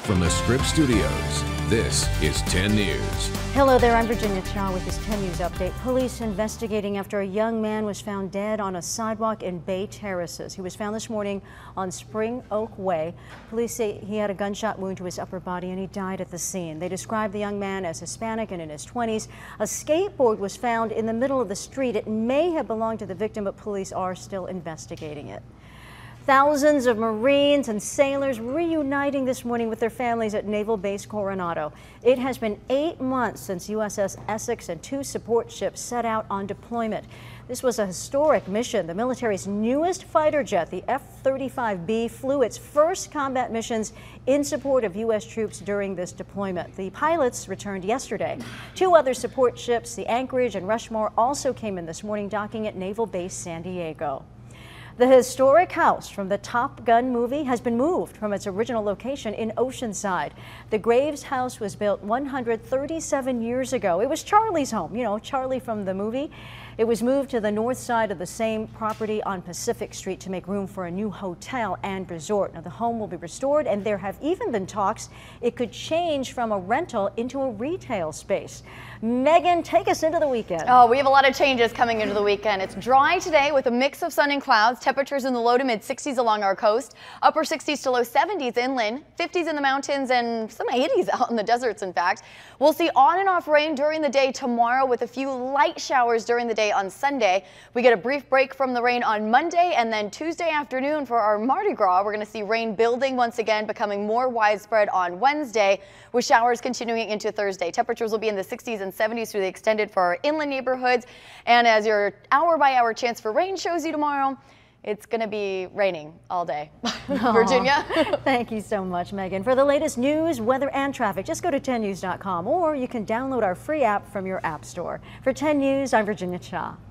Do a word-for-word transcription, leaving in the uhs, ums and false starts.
from the Scripps Studios, this is ten News. Hello there, I'm Virginia Cha with this ten News update. Police investigating after a young man was found dead on a sidewalk in Bay Terraces. He was found this morning on Spring Oak Way. Police say he had a gunshot wound to his upper body and he died at the scene. They described the young man as Hispanic and in his twenties. A skateboard was found in the middle of the street. It may have belonged to the victim, but police are still investigating it. Thousands of Marines and sailors reuniting this morning with their families at Naval Base Coronado. It has been eight months since U S S Essex and two support ships set out on deployment. This was a historic mission. The military's newest fighter jet, the F thirty-five B, flew its first combat missions in support of U S troops during this deployment. The pilots returned yesterday. Two other support ships, the Anchorage and Rushmore, also came in this morning, docking at Naval Base San Diego. The historic house from the Top Gun movie has been moved from its original location in Oceanside. The Graves house was built one hundred thirty-seven years ago. It was Charlie's home, you know, Charlie from the movie. It was moved to the north side of the same property on Pacific Street to make room for a new hotel and resort. Now, the home will be restored, and there have even been talks it could change from a rental into a retail space. Megan, take us into the weekend. Oh, we have a lot of changes coming into the weekend. It's dry today with a mix of sun and clouds. Temperatures in the low to mid sixties along our coast, upper sixties to low seventies inland, fifties in the mountains, and some eighties out in the deserts, in fact. We'll see on and off rain during the day tomorrow with a few light showers during the day on Sunday. We get a brief break from the rain on Monday, and then Tuesday afternoon for our Mardi Gras, we're going to see rain building once again, becoming more widespread on Wednesday, with showers continuing into Thursday. Temperatures will be in the sixties and seventies through the extended for our inland neighborhoods. And as your hour by hour chance for rain shows you tomorrow, it's going to be raining all day. Virginia? Thank you so much, Megan. For the latest news, weather, and traffic, just go to ten news dot com, or you can download our free app from your app store. For ten News, I'm Virginia Cha.